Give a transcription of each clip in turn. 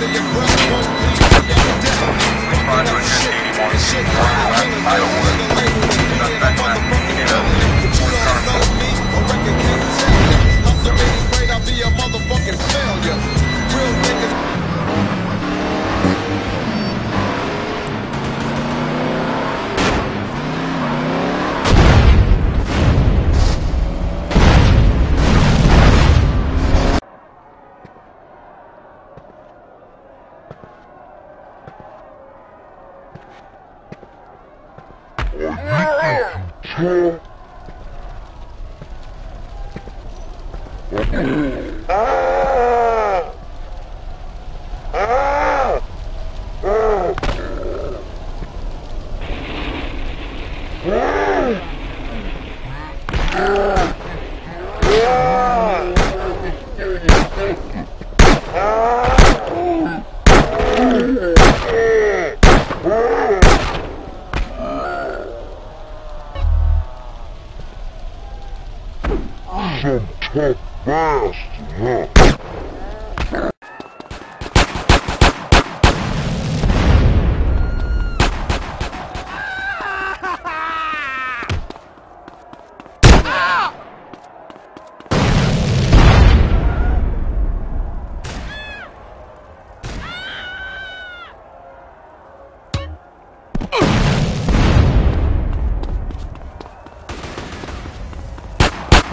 your breath won't leave you ever dead. Fucking up shit, and shit killing me. Nigga label me being a motherfucking villain. But you don't know me, a record can't tell ya. Hustle any grade, I'll be a motherfucking failure. Real niggas. Some tough bastard, huh?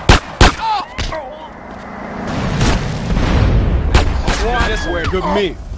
This way, good me.